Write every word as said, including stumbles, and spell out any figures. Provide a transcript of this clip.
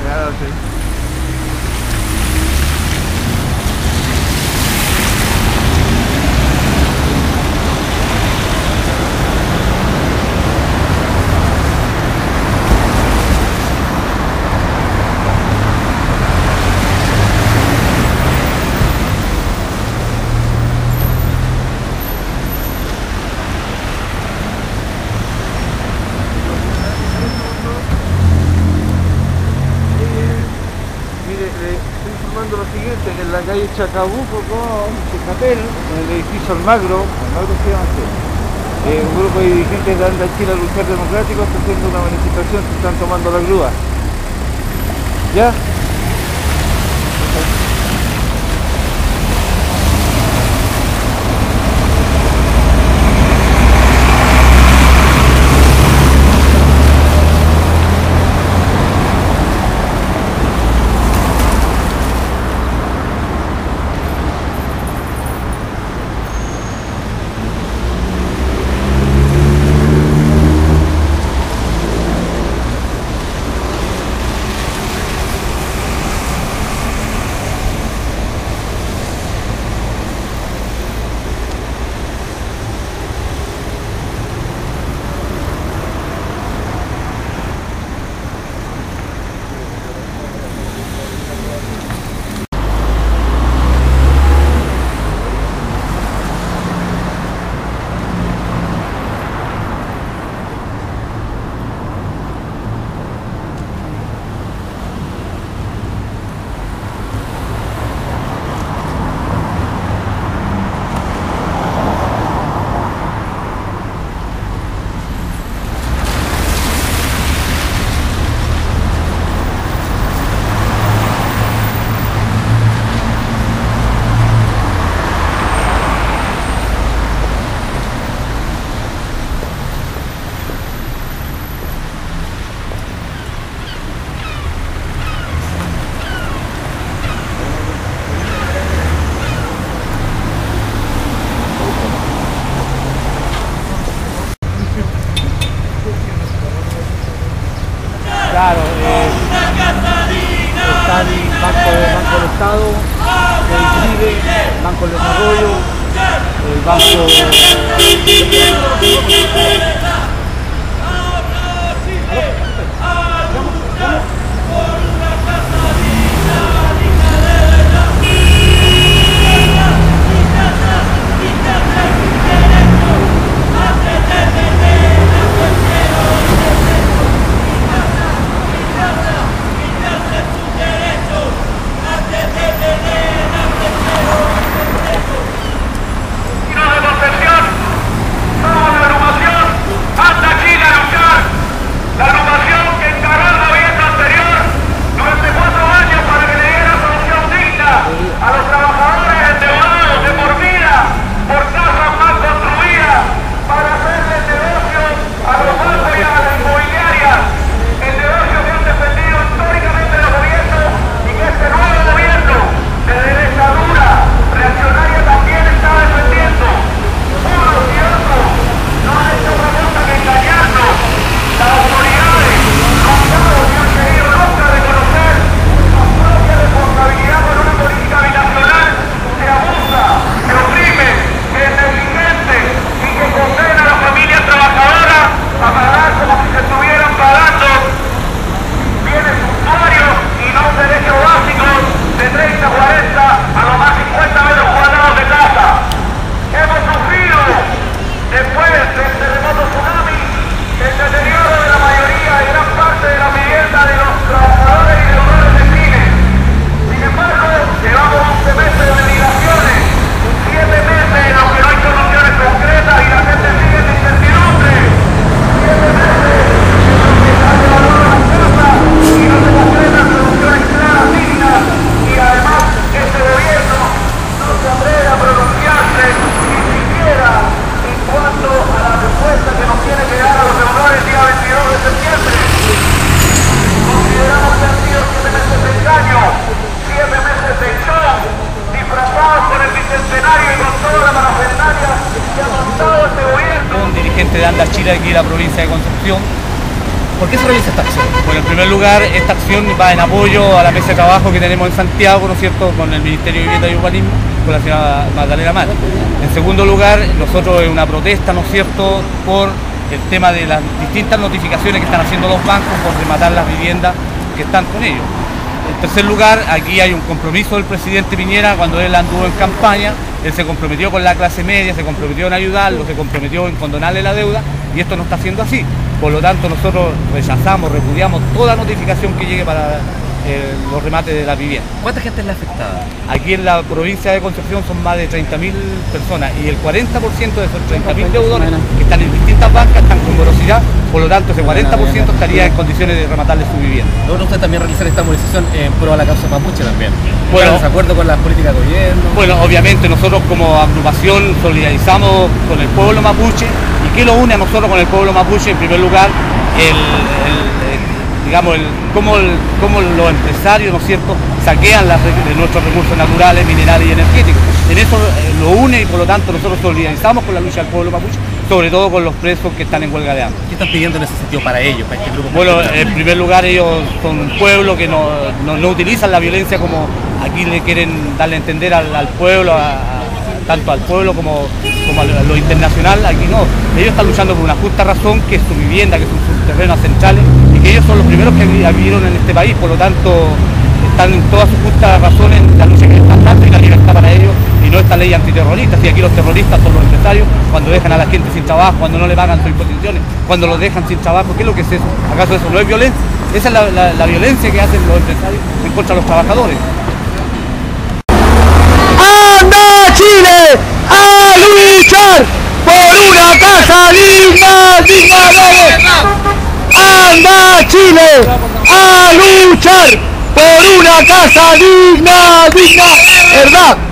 cagado, sí. Lo siguiente, que en la calle Chacabuco con Chicapel, en el edificio Almagro, Almagro se llama así, eh, un grupo de dirigentes de Anda Chile a Luchar Democrático está haciendo una manifestación, se están tomando la grúa. ¿Ya? Claro, eh, está el Banco, el Banco del Estado, el I B E, el Banco del Desarrollo, el Banco... De Anda Chile aquí en la provincia de Concepción. ¿Por qué se realiza esta acción? Bueno, en primer primer lugar, esta acción va en apoyo a la mesa de trabajo que tenemos en Santiago, ¿no es cierto?, con el Ministerio de Vivienda y Urbanismo, con la señora Magdalena Mar. En segundo lugar, nosotros es una protesta, ¿no es cierto?, por el tema de las distintas notificaciones que están haciendo los bancos por rematar las viviendas que están con ellos. En tercer lugar, aquí hay un compromiso del presidente Piñera cuando él anduvo en campaña. Él se comprometió con la clase media, se comprometió en ayudarlo, se comprometió en condonarle la deuda, y esto no está siendo así. Por lo tanto, nosotros rechazamos, repudiamos toda notificación que llegue para eh, los remates de la vivienda. ¿Cuánta gente es la afectada? Aquí en la provincia de Concepción son más de treinta mil personas, y el cuarenta por ciento de esos treinta mil deudores que están en distintas bancas están con morosidad. Por lo tanto, ese cuarenta por ciento estaría en condiciones de rematarle su vivienda. ¿Logra usted también realizar esta movilización en pro a la causa mapuche también? Bueno, ¿De acuerdo con las políticas de gobierno? Bueno, obviamente nosotros como agrupación solidarizamos con el pueblo mapuche. ¿Y qué lo une a nosotros con el pueblo mapuche? En primer lugar, el, el, el, digamos, el, cómo, el, cómo los empresarios, ¿no es cierto?, saquean las, de nuestros recursos naturales, minerales y energéticos. En eso eh, lo une, y por lo tanto nosotros solidarizamos con la lucha del pueblo mapuche, sobre todo con los presos que están en huelga de hambre. ¿Qué están pidiendo en ese sentido para ellos, para este grupo? Bueno, en primer lugar, ellos son un pueblo que no, no, no utilizan la violencia como aquí le quieren darle a entender al, al pueblo, a, a, tanto al pueblo como, como a lo, a lo internacional. Aquí no, ellos están luchando por una justa razón, que es su vivienda, que son sus terrenos centrales, y que ellos son los primeros que vivieron en este país. Por lo tanto, están en todas sus justas razones en la lucha que están dando y la libertad para ellos, y no esta ley antiterrorista. Si aquí los terroristas son los empresarios, cuando dejan a la gente sin trabajo, cuando no le pagan sus imposiciones, cuando los dejan sin trabajo, ¿qué es lo que es eso? ¿Acaso eso no es violencia? Esa es la, la, la violencia que hacen los empresarios en contra de los trabajadores. ¡Anda Chile a luchar por una casa digna, digna de verdad! ¡Anda Chile a luchar por una casa digna, digna de verdad!